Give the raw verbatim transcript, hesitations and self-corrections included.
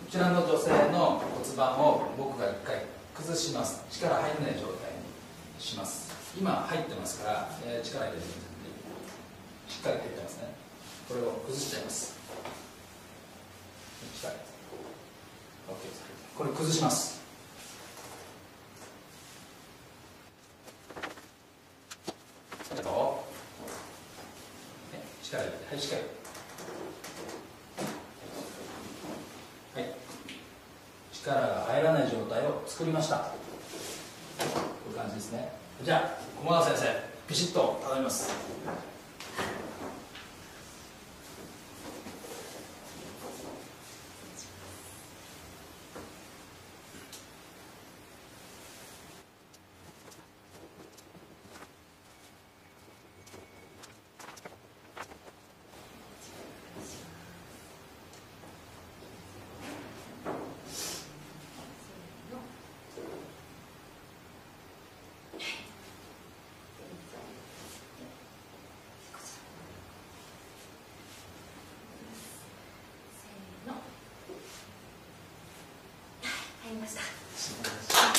ちらの女性の骨盤を僕が一回崩します。力入らない状態にします。今入ってますから、えー、力入れてください。しっかり入ってますね。これを崩しちゃいます。力入れて OK です。これ崩します。ありがとう。ね、力入れて、はい、しっかり。はい、力が入らない状態を作りました。こういう感じですね。じゃあ駒田先生、ピシッと頼みます。 入りました。